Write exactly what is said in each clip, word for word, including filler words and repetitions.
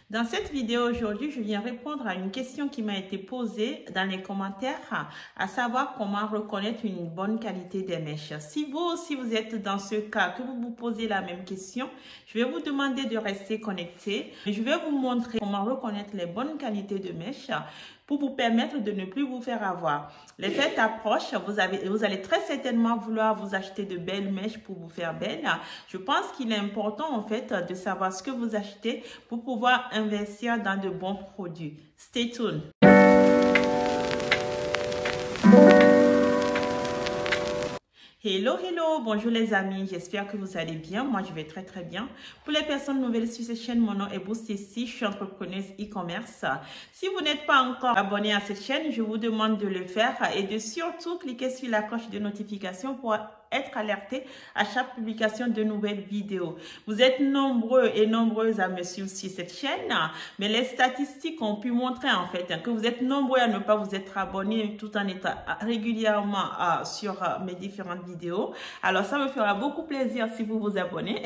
Dans cette vidéo aujourd'hui, je viens répondre à une question qui m'a été posée dans les commentaires, à savoir comment reconnaître une bonne qualité des mèches. Si vous aussi vous êtes dans ce cas, que vous vous posez la même question, je vais vous demander de rester connecté. Je vais vous montrer comment reconnaître les bonnes qualités de mèches pour vous permettre de ne plus vous faire avoir. Les fêtes approchent, vous, avez, vous allez très certainement vouloir vous acheter de belles mèches pour vous faire belle. Je pense qu'il est important en fait de savoir ce que vous achetez pour pouvoir investir dans de bons produits. Stay tuned. Hello, hello, bonjour les amis, j'espère que vous allez bien. Moi, je vais très très bien. Pour les personnes nouvelles sur cette chaîne, mon nom est Boustécy, je suis entrepreneuse e-commerce. Si vous n'êtes pas encore abonné à cette chaîne, je vous demande de le faire et de surtout cliquer sur la cloche de notification pour être alerté à chaque publication de nouvelles vidéos. Vous êtes nombreux et nombreuses à me suivre sur cette chaîne, mais les statistiques ont pu montrer en fait que vous êtes nombreux à ne pas vous être abonnés tout en étant régulièrement uh, sur uh, mes différentes vidéos. Alors ça me fera beaucoup plaisir si vous vous abonnez.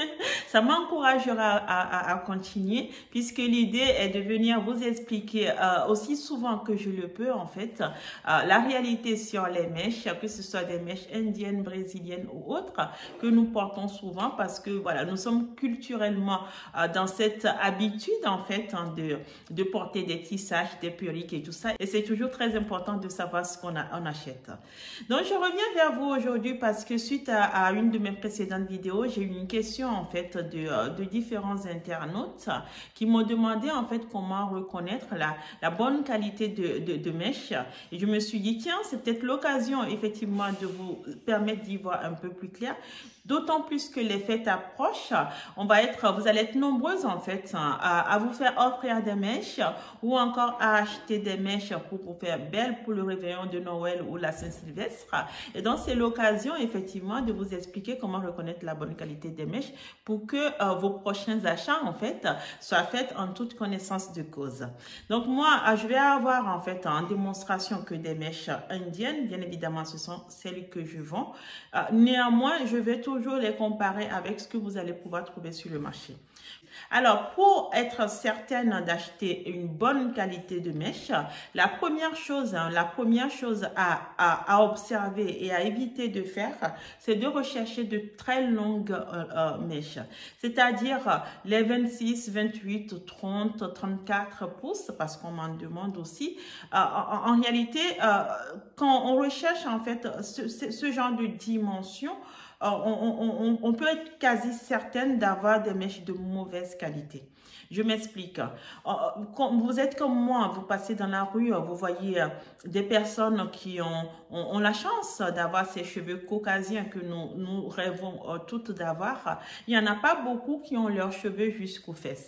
Ça m'encouragera à, à, à continuer puisque l'idée est de venir vous expliquer uh, aussi souvent que je le peux en fait uh, la réalité sur les mèches, que ce soit des mèches indiennes, brésilienne ou autre que nous portons souvent parce que voilà, nous sommes culturellement euh, dans cette habitude en fait hein, de, de porter des tissages, des perruques et tout ça, et c'est toujours très important de savoir ce qu'on on achète. Donc je reviens vers vous aujourd'hui parce que suite à, à une de mes précédentes vidéos, j'ai eu une question en fait de, de différents internautes qui m'ont demandé en fait comment reconnaître la, la bonne qualité de, de, de mèche, et je me suis dit tiens, c'est peut-être l'occasion effectivement de vous permettre d'y voir un peu plus clair, d'autant plus que les fêtes approchent. On va être, vous allez être nombreuses en fait à, à vous faire offrir des mèches ou encore à acheter des mèches pour vous faire belle pour le réveillon de Noël ou la Saint-Sylvestre. Et donc c'est l'occasion effectivement de vous expliquer comment reconnaître la bonne qualité des mèches pour que euh, vos prochains achats en fait soient faits en toute connaissance de cause. Donc moi je vais avoir en fait en démonstration que des mèches indiennes, bien évidemment ce sont celles que je vends. Euh, néanmoins je vais toujours toujours les comparer avec ce que vous allez pouvoir trouver sur le marché. Alors, pour être certaine d'acheter une bonne qualité de mèche, la première chose, hein, la première chose à, à, à observer et à éviter de faire, c'est de rechercher de très longues euh, euh, mèches. C'est-à-dire les vingt-six, vingt-huit, trente, trente-quatre pouces, parce qu'on m'en demande aussi. Euh, en, en réalité, euh, quand on recherche en fait ce, ce, ce genre de dimension, On, on, on peut être quasi certaine d'avoir des mèches de mauvaise qualité. Je m'explique. Quand vous êtes comme moi, vous passez dans la rue, vous voyez des personnes qui ont, ont, ont la chance d'avoir ces cheveux caucasiens que nous, nous rêvons toutes d'avoir. Il n'y en a pas beaucoup qui ont leurs cheveux jusqu'aux fesses.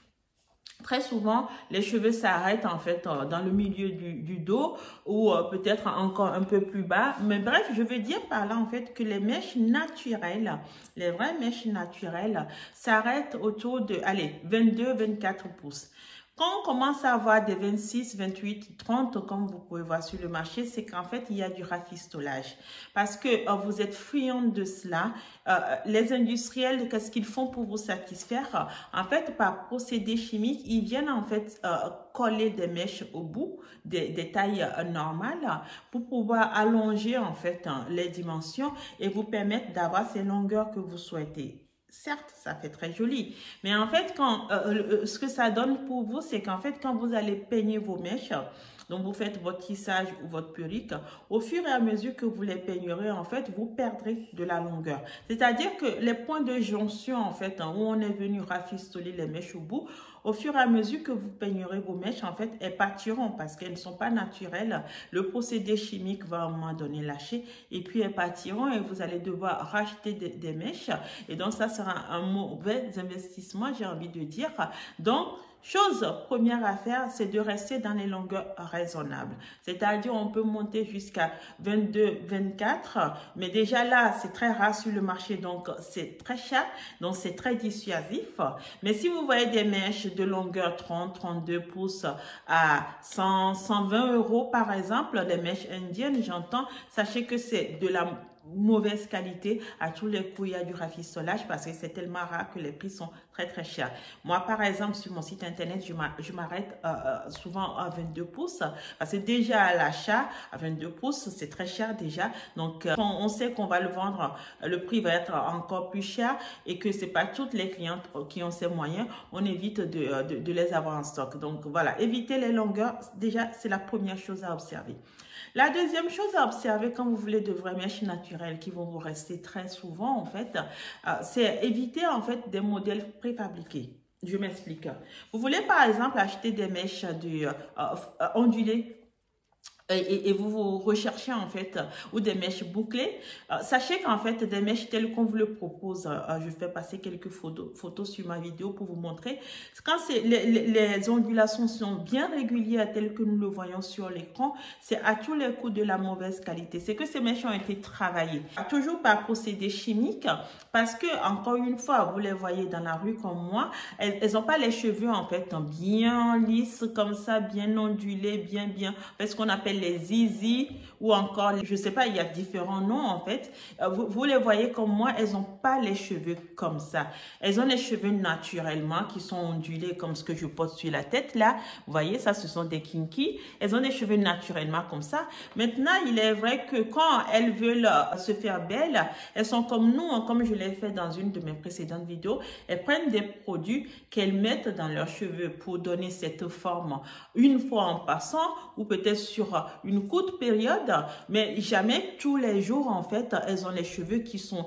Très souvent, les cheveux s'arrêtent en fait dans le milieu du, du dos ou peut-être encore un peu plus bas. Mais bref, je veux dire par là en fait que les mèches naturelles, les vraies mèches naturelles s'arrêtent autour de, allez, vingt-deux, vingt-quatre pouces. Quand on commence à avoir des vingt-six, vingt-huit, trente, comme vous pouvez voir sur le marché, c'est qu'en fait, il y a du rafistolage. Parce que euh, vous êtes friand de cela. Euh, les industriels, qu'est-ce qu'ils font pour vous satisfaire? En fait, par procédé chimique, ils viennent en fait euh, coller des mèches au bout, des, des tailles euh, normales, pour pouvoir allonger en fait hein, les dimensions et vous permettre d'avoir ces longueurs que vous souhaitez. Certes, ça fait très joli, mais en fait, quand, euh, ce que ça donne pour vous, c'est qu'en fait, quand vous allez peigner vos mèches, donc vous faites votre tissage ou votre perruque, au fur et à mesure que vous les peignerez, en fait, vous perdrez de la longueur. C'est-à-dire que les points de jonction, en fait, hein, où on est venu rafistoler les mèches au bout, au fur et à mesure que vous peignerez vos mèches, en fait, elles partiront parce qu'elles ne sont pas naturelles. Le procédé chimique va à un moment donné lâcher et puis elles partiront et vous allez devoir racheter des, des mèches. Et donc, ça sera un mauvais investissement, j'ai envie de dire. Donc, chose première à faire, c'est de rester dans les longueurs raisonnables. C'est-à-dire, on peut monter jusqu'à vingt-deux, vingt-quatre, mais déjà là, c'est très rare sur le marché, donc c'est très cher, donc c'est très dissuasif. Mais si vous voyez des mèches de longueur trente, trente-deux pouces à cent, cent vingt euros par exemple, les mèches indiennes, j'entends, sachez que c'est de la mauvaise qualité. À tous les coups, il y a du rafistolage parce que c'est tellement rare que les prix sont très très cher. Moi, par exemple, sur mon site internet, je m'arrête euh, souvent à vingt-deux pouces parce que déjà à l'achat, à vingt-deux pouces, c'est très cher déjà. Donc, euh, on sait qu'on va le vendre, le prix va être encore plus cher et que c'est pas toutes les clientes qui ont ces moyens. On évite de, de, de les avoir en stock. Donc, voilà, éviter les longueurs, déjà, c'est la première chose à observer. La deuxième chose à observer quand vous voulez de vraies mèches naturelles qui vont vous rester très souvent, en fait, euh, c'est éviter, en fait, des modèles préfabriqués. Je m'explique. Vous voulez, par exemple, acheter des mèches de, euh, euh, ondulées et, et vous, vous recherchez en fait ou des mèches bouclées. Euh, sachez qu'en fait des mèches telles qu'on vous le propose, euh, je fais passer quelques photos, photos sur ma vidéo pour vous montrer. Quand les, les, les ondulations sont bien régulières telles que nous le voyons sur l'écran, c'est à tous les coups de la mauvaise qualité. C'est que ces mèches ont été travaillées, toujours par procédé chimique, parce que encore une fois, vous les voyez dans la rue comme moi, elles n'ont pas les cheveux en fait bien lisses comme ça, bien ondulés, bien bien, parce qu'on appelle les zizi ou encore, je sais pas, il y a différents noms en fait. Vous, vous les voyez comme moi, elles n'ont pas les cheveux comme ça. Elles ont les cheveux naturellement qui sont ondulés comme ce que je porte sur la tête là. Vous voyez, ça ce sont des kinky. Elles ont des cheveux naturellement comme ça. Maintenant, il est vrai que quand elles veulent se faire belles, elles sont comme nous, comme je l'ai fait dans une de mes précédentes vidéos. Elles prennent des produits qu'elles mettent dans leurs cheveux pour donner cette forme une fois en passant ou peut-être sur une courte période, mais jamais tous les jours en fait elles ont les cheveux qui sont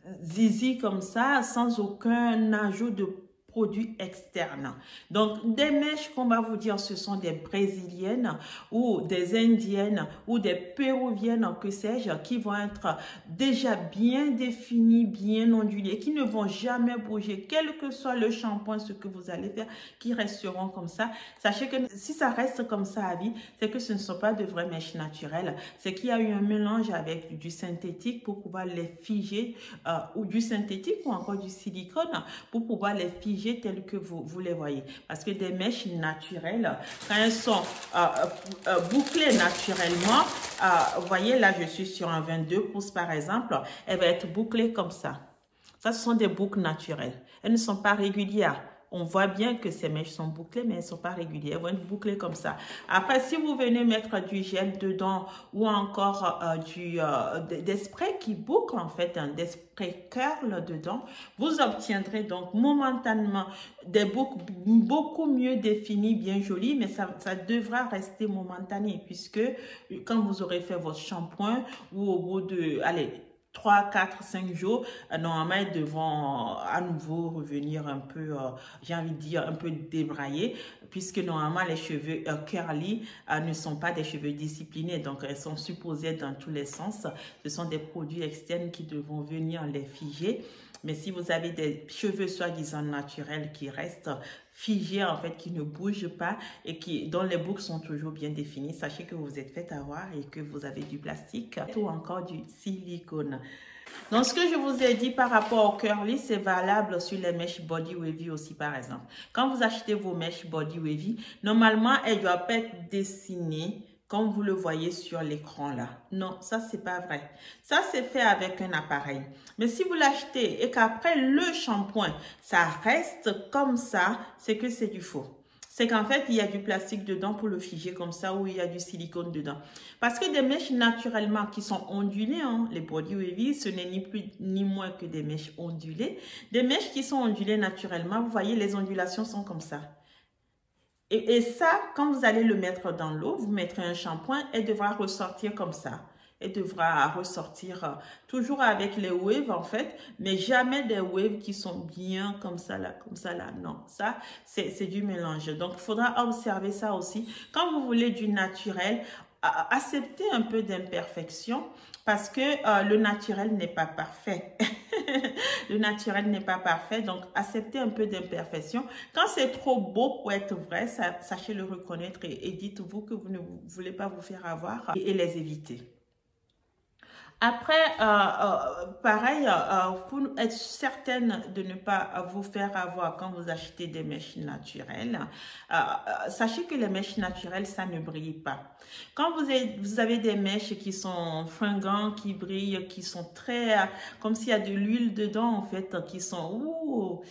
zizi comme ça sans aucun ajout de produits externes. Donc, des mèches qu'on va vous dire, ce sont des brésiliennes ou des indiennes ou des péruviennes, que sais-je, qui vont être déjà bien définies, bien ondulées, qui ne vont jamais bouger, quel que soit le shampoing, ce que vous allez faire, qui resteront comme ça. Sachez que si ça reste comme ça à vie, c'est que ce ne sont pas de vraies mèches naturelles. C'est qu'il y a eu un mélange avec du synthétique pour pouvoir les figer, euh, ou du synthétique ou encore du silicone pour pouvoir les figer telles que vous, vous les voyez. Parce que des mèches naturelles, quand elles sont euh, euh, bouclées naturellement, euh, vous voyez là je suis sur un vingt-deux pouces par exemple, elle va être bouclée comme ça. Ça ce sont des boucles naturelles. Elles ne sont pas régulières. On voit bien que ces mèches sont bouclées, mais elles ne sont pas régulières. Elles vont être bouclées comme ça. Après, si vous venez mettre du gel dedans ou encore euh, du, euh, des sprays qui bouclent, en fait, hein, des sprays curl dedans, vous obtiendrez donc momentanément des boucles beaucoup mieux définies, bien jolies, mais ça, ça devra rester momentané puisque quand vous aurez fait votre shampoing ou au bout de, allez, trois, quatre, cinq jours, euh, normalement, elles devront à nouveau revenir un peu, euh, j'ai envie de dire, un peu débraillées, puisque normalement, les cheveux euh, curly euh, ne sont pas des cheveux disciplinés, donc elles sont supposées dans tous les sens. Ce sont des produits externes qui devront venir les figer. Mais si vous avez des cheveux soi-disant naturels qui restent figés, en fait, qui ne bougent pas et qui, dont les boucles sont toujours bien définies, sachez que vous vous êtes fait avoir et que vous avez du plastique ou encore du silicone. Donc, ce que je vous ai dit par rapport au curly, c'est valable sur les mèches body wavy aussi, par exemple. Quand vous achetez vos mèches body wavy, normalement, elles ne doivent pas être dessinées comme vous le voyez sur l'écran là. Non, ça c'est pas vrai. Ça c'est fait avec un appareil. Mais si vous l'achetez et qu'après le shampoing, ça reste comme ça, c'est que c'est du faux. C'est qu'en fait, il y a du plastique dedans pour le figer comme ça ou il y a du silicone dedans. Parce que des mèches naturellement qui sont ondulées, hein, les body wavy, ce n'est ni plus ni moins que des mèches ondulées. Des mèches qui sont ondulées naturellement, vous voyez, les ondulations sont comme ça. Et, et ça, quand vous allez le mettre dans l'eau, vous mettrez un shampoing, elle devra ressortir comme ça. Elle devra ressortir euh, toujours avec les waves en fait, mais jamais des waves qui sont bien comme ça là, comme ça là. Non, ça c'est du mélange. Donc, il faudra observer ça aussi. Quand vous voulez du naturel, euh, acceptez un peu d'imperfection parce que euh, le naturel n'est pas parfait. Le naturel n'est pas parfait, donc acceptez un peu d'imperfection. Quand c'est trop beau pour être vrai, ça, sachez le reconnaître et, et dites-vous que vous ne voulez pas vous faire avoir et, et les éviter. Après, euh, euh, pareil, euh, pour être certaine de ne pas vous faire avoir quand vous achetez des mèches naturelles, euh, euh, sachez que les mèches naturelles, ça ne brille pas. Quand vous avez, vous avez des mèches qui sont fringantes, qui brillent, qui sont très, euh, comme s'il y a de l'huile dedans en fait, qui sont, ouh,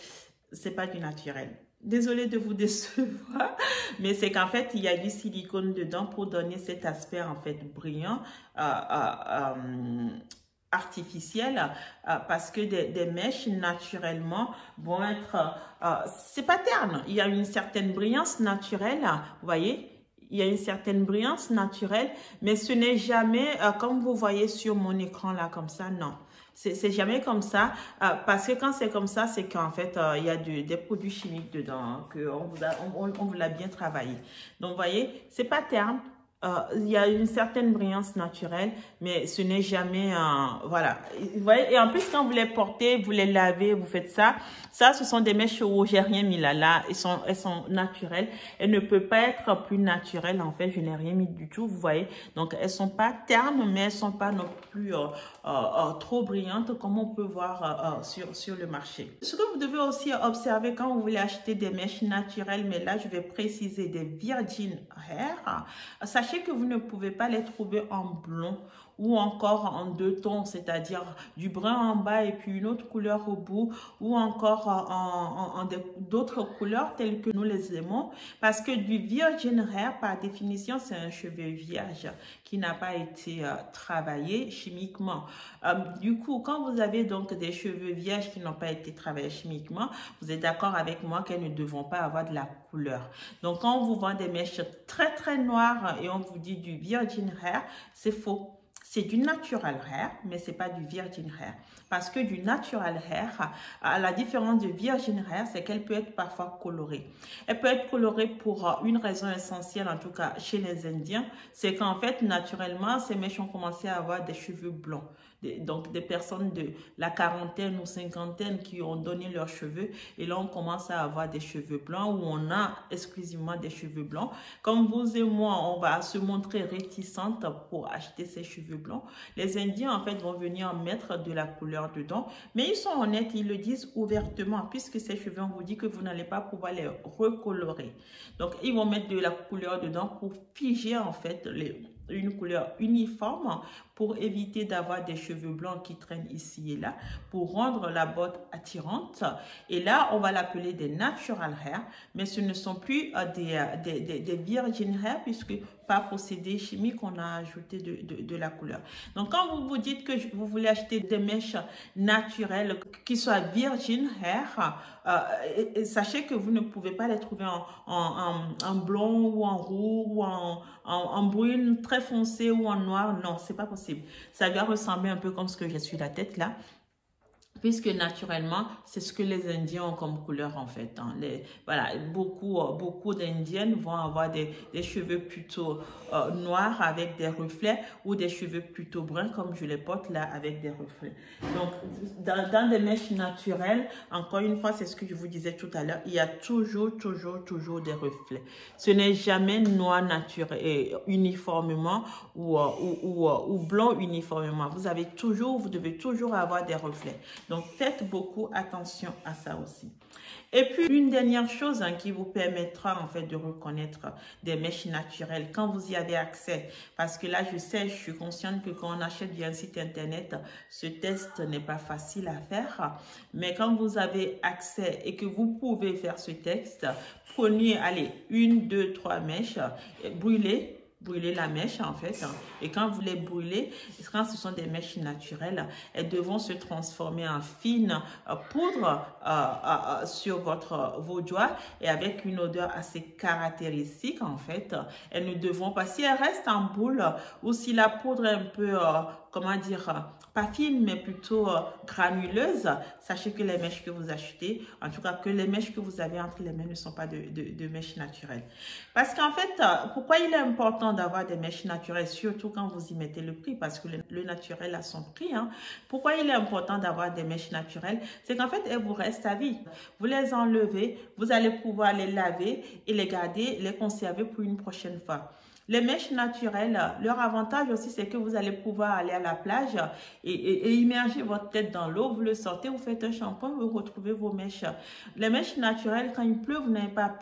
c'est pas du naturel. Désolée de vous décevoir, mais c'est qu'en fait, il y a du silicone dedans pour donner cet aspect en fait brillant, euh, euh, euh, artificiel, euh, parce que des, des mèches naturellement vont être, euh, c'est pas terne, il y a une certaine brillance naturelle, vous voyez. Il y a une certaine brillance naturelle, mais ce n'est jamais, euh, comme vous voyez sur mon écran là, comme ça, non. C'est jamais comme ça, euh, parce que quand c'est comme ça, c'est qu'en fait, euh, il y a de, des produits chimiques dedans, hein, qu'on vous, a, on, on vous l'a bien travaillé. Donc, vous voyez, c'est pas terne. Euh, il y a une certaine brillance naturelle, mais ce n'est jamais, euh, voilà. Vous voyez, et en plus, quand vous les portez, vous les lavez, vous faites ça, ça, ce sont des mèches où j'ai rien mis là, là, elles sont, elles sont naturelles. Elles ne peuvent pas être plus naturelles, en fait, je n'ai rien mis du tout, vous voyez. Donc, elles sont pas ternes, mais elles sont pas non plus euh, euh, euh, trop brillantes, comme on peut voir euh, euh, sur, sur le marché. Ce que vous devez aussi observer quand vous voulez acheter des mèches naturelles, mais là, je vais préciser des virgin hair, sachez que vous ne pouvez pas les trouver en blond ou encore en deux tons, c'est-à-dire du brun en bas et puis une autre couleur au bout, ou encore en, en, en d'autres couleurs telles que nous les aimons, parce que du virgin hair, par définition, c'est un cheveu vierge qui n'a pas été euh, travaillé chimiquement. Euh, du coup, quand vous avez donc des cheveux vierges qui n'ont pas été travaillés chimiquement, vous êtes d'accord avec moi qu'elles ne devront pas avoir de la couleur. Donc, quand on vous vend des mèches très très noires et on vous dit du virgin hair, c'est faux. C'est du natural hair, mais c'est pas du virgin hair. Parce que du natural hair, à la différence du virgin hair, c'est qu'elle peut être parfois colorée. Elle peut être colorée pour une raison essentielle, en tout cas chez les Indiens, c'est qu'en fait, naturellement, ces mèches ont commencé à avoir des cheveux blancs. Des, donc, des personnes de la quarantaine ou cinquantaine qui ont donné leurs cheveux. Et là, on commence à avoir des cheveux blancs où on a exclusivement des cheveux blancs. Comme vous et moi, on va se montrer réticente pour acheter ces cheveux blancs. Les Indiens, en fait, vont venir mettre de la couleur dedans. Mais ils sont honnêtes, ils le disent ouvertement, puisque ces cheveux, on vous dit que vous n'allez pas pouvoir les recolorer. Donc, ils vont mettre de la couleur dedans pour figer, en fait, les... une couleur uniforme pour éviter d'avoir des cheveux blancs qui traînent ici et là, pour rendre la botte attirante. Et là, on va l'appeler des natural hair, mais ce ne sont plus euh, des, euh, des, des, des virgin hair, puisque par procédé chimique, on a ajouté de, de, de la couleur. Donc, quand vous vous dites que vous voulez acheter des mèches naturelles qui soient virgin hair, euh, et, et sachez que vous ne pouvez pas les trouver en, en, en, en blond ou en roux ou en, en, en brune très foncé ou en noir. Non, c'est pas possible. Ça doit ressembler un peu comme ce que j'ai sur la tête là. Puisque naturellement, c'est ce que les Indiens ont comme couleur en fait. Hein. Les, voilà, beaucoup, beaucoup d'Indiennes vont avoir des, des cheveux plutôt euh, noirs avec des reflets ou des cheveux plutôt bruns comme je les porte là avec des reflets. Donc, dans, dans des mèches naturelles, encore une fois, c'est ce que je vous disais tout à l'heure, il y a toujours, toujours, toujours des reflets. Ce n'est jamais noir naturel et uniformément ou, ou, ou, ou blanc uniformément. Vous avez toujours, vous devez toujours avoir des reflets. Donc, faites beaucoup attention à ça aussi. Et puis, une dernière chose hein, qui vous permettra en fait de reconnaître des mèches naturelles quand vous y avez accès. Parce que là, je sais, je suis consciente que quand on achète via un site internet, ce test n'est pas facile à faire. Mais quand vous avez accès et que vous pouvez faire ce test, prenez, allez, une, deux, trois mèches, brûlez. Brûler la mèche en fait, et quand vous les brûlez, quand ce sont des mèches naturelles, elles devront se transformer en fine poudre euh, euh, sur votre, vos doigts et avec une odeur assez caractéristique en fait. Elles ne devront pas, si elles restent en boule ou si la poudre est un peu, euh, comment dire, pas fine mais plutôt euh, granuleuse, sachez que les mèches que vous achetez, en tout cas que les mèches que vous avez entre les mains ne sont pas de, de, de mèches naturelles. Parce qu'en fait, euh, pourquoi il est important d'avoir des mèches naturelles, surtout quand vous y mettez le prix, parce que le, le naturel a son prix. Hein. Pourquoi il est important d'avoir des mèches naturelles? C'est qu'en fait, elles vous restent à vie. Vous les enlevez, vous allez pouvoir les laver et les garder, les conserver pour une prochaine fois. Les mèches naturelles, leur avantage aussi, c'est que vous allez pouvoir aller à la plage et, et, et immerger votre tête dans l'eau. Vous le sortez, vous faites un shampoing, vous retrouvez vos mèches. Les mèches naturelles, quand il pleut, vous n'avez pas peur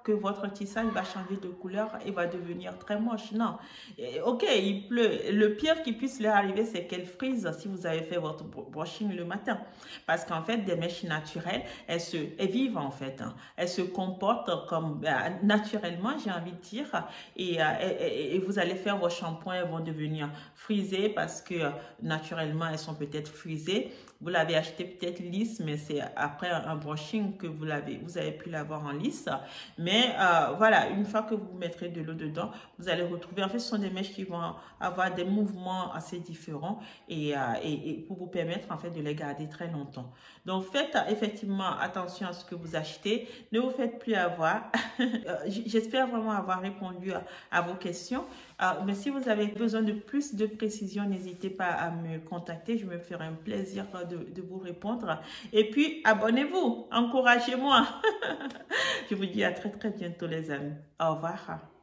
que votre tissage va changer de couleur et va devenir très moche. Non. Et, ok, il pleut. Le pire qui puisse leur arriver, c'est qu'elle frise si vous avez fait votre brushing le matin. Parce qu'en fait, des mèches naturelles, elles, se, elles vivent en fait. Hein. Elles se comportent comme euh, naturellement, j'ai envie de dire. Et, euh, et, et vous allez faire vos shampoings, elles vont devenir frisées parce que euh, naturellement, elles sont peut-être frisées. Vous l'avez acheté peut-être lisse, mais c'est après un brushing que vous l'avez, vous avez pu l'avoir en lisse. Mais euh, voilà, une fois que vous mettrez de l'eau dedans, vous allez retrouver, en fait, ce sont des mèches qui vont avoir des mouvements assez différents et, euh, et, et pour vous permettre, en fait, de les garder très longtemps. Donc, faites effectivement attention à ce que vous achetez. Ne vous faites plus avoir. J'espère vraiment avoir répondu à, à vos questions. Euh, mais si vous avez besoin de plus de précision, n'hésitez pas à me contacter. Je me ferai un plaisir de, de vous répondre. Et puis, abonnez-vous. Encouragez-moi. Je vous dis à très, très bientôt, les amis. Au revoir.